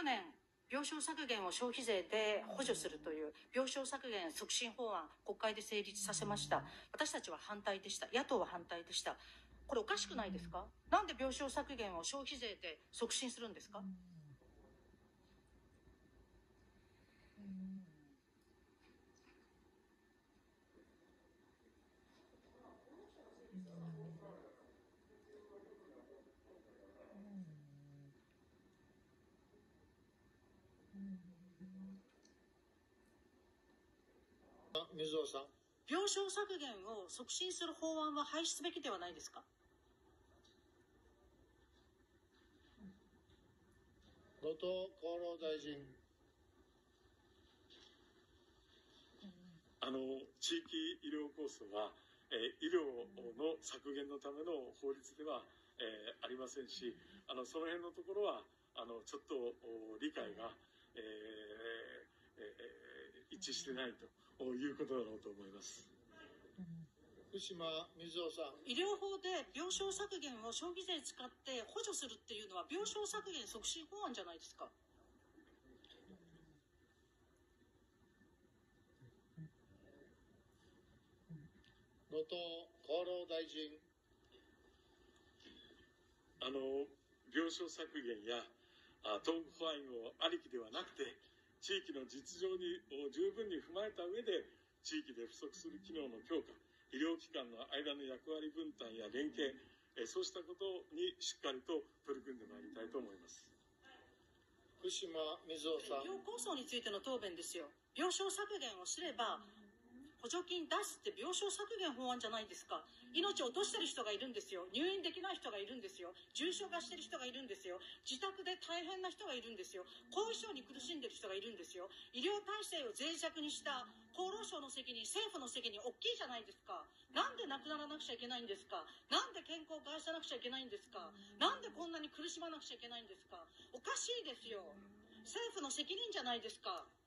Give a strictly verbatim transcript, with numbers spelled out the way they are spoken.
去年、病床削減を消費税で補助するという病床削減促進法案、国会で成立させました。私たちは反対でした。野党は反対でした。これおかしくないですか？なんで病床削減を消費税で促進するんですか？ 水尾さん。 病床削減を促進する法案は廃止すべきではないですか？ 後藤厚労大臣。 あの地域医療構想は、えー、医療の削減のための法律では、えー、ありませんし、あのその辺のところはあのちょっと理解が、えーえー、一致してないということだろうと思います。 福島水尾さん。 医療法で病床削減を消費税使って補助するっていうのは病床削減促進法案じゃないですか。 後藤厚労大臣。 あの病床削減や東北範囲をありきではなくて、地域の実情に十分に踏まえた上で、地域で不足する機能の強化、医療機関の間の役割分担や連携、そうしたことにしっかりと取り組んでまいりたいと思います。 福島水尾さん。 医療構想についての答弁ですよ。病床削減をすれば補助金出すって病床削減法案じゃないですか。命を落としてる人がいるんですよ。入院できない人がいるんですよ。重症化してる人がいるんですよ。自宅で大変な人がいるんですよ。後遺症に苦しんでる人がいるんですよ。医療体制を脆弱にした厚労省の責任、政府の責任大きいじゃないですか。なんで亡くならなくちゃいけないんですか？なんで健康を害さなくちゃいけないんですか？なんでこんなに苦しまなくちゃいけないんですか？おかしいですよ。政府の責任じゃないですか。